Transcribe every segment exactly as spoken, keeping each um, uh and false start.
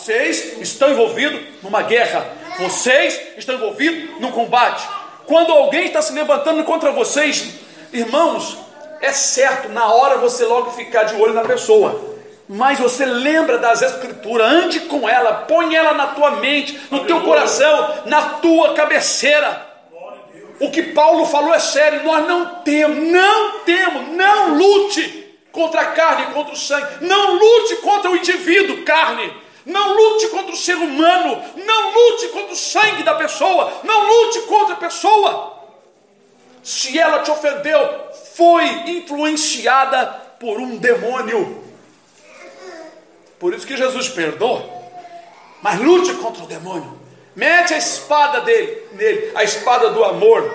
vocês estão envolvidos numa guerra, vocês estão envolvidos num combate. Quando alguém está se levantando contra vocês, irmãos, é certo, na hora você logo ficar de olho na pessoa, mas você lembra das escrituras, ande com ela, põe ela na tua mente, no teu coração, na tua cabeceira. O que Paulo falou é sério, nós não temos, não temos, não lute contra a carne e contra o sangue, não lute contra o indivíduo, carne, não lute contra o ser humano, não lute contra o sangue da pessoa, não lute contra a pessoa. Se ela te ofendeu, foi influenciada por um demônio. Por isso que Jesus perdoa, mas lute contra o demônio, mete a espada dele, nele, a espada do amor,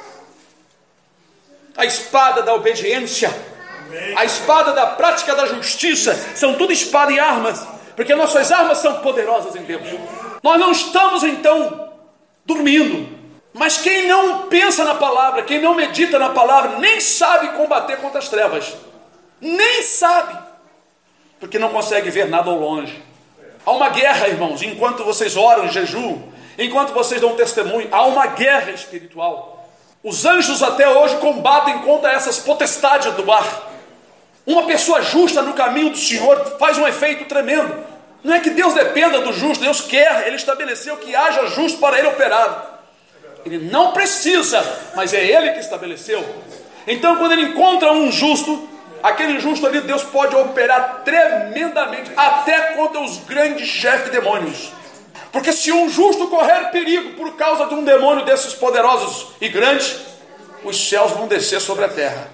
a espada da obediência, a espada da prática da justiça, são tudo espada e armas, porque nossas armas são poderosas em Deus. Nós não estamos então dormindo, mas quem não pensa na palavra, quem não medita na palavra, nem sabe combater contra as trevas, nem sabe, porque não consegue ver nada ao longe. Há uma guerra, irmãos, enquanto vocês oram em jejum, enquanto vocês dão testemunho, há uma guerra espiritual. Os anjos até hoje combatem contra essas potestades do ar. Uma pessoa justa no caminho do Senhor faz um efeito tremendo. Não é que Deus dependa do justo, Deus quer, Ele estabeleceu que haja justo para Ele operar. Ele não precisa, mas é Ele que estabeleceu. Então quando Ele encontra um justo, aquele justo ali, Deus pode operar tremendamente, até contra os grandes chefes demônios. Porque se um justo correr perigo por causa de um demônio desses poderosos e grandes, os céus vão descer sobre a terra.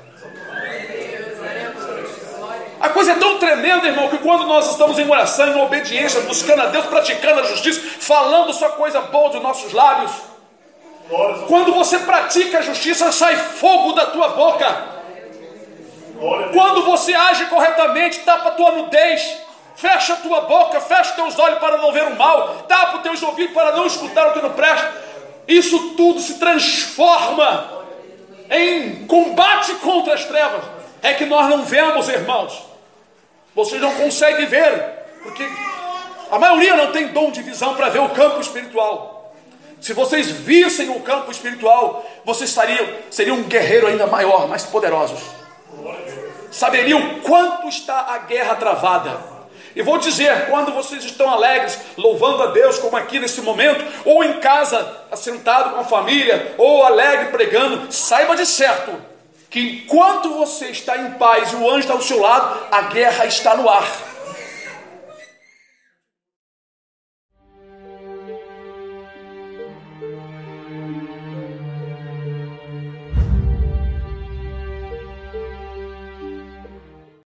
A coisa é tão tremenda, irmão, que quando nós estamos em oração, em obediência, buscando a Deus, praticando a justiça, falando só coisa boa dos nossos lábios, quando você pratica a justiça, sai fogo da tua boca. Quando você age corretamente, tapa a tua nudez, fecha a tua boca, fecha os teus olhos para não ver o mal, tapa os teus ouvidos para não escutar o que não presta, isso tudo se transforma em combate contra as trevas. É que nós não vemos, irmãos, vocês não conseguem ver, porque a maioria não tem dom de visão para ver o campo espiritual. Se vocês vissem o campo espiritual, vocês estariam, seriam um guerreiro ainda maior, mais poderosos. Saberiam o quanto está a guerra travada. E vou dizer, quando vocês estão alegres, louvando a Deus, como aqui nesse momento, ou em casa, assentado com a família, ou alegre pregando, saiba de certo que enquanto você está em paz e o anjo está ao seu lado, a guerra está no ar.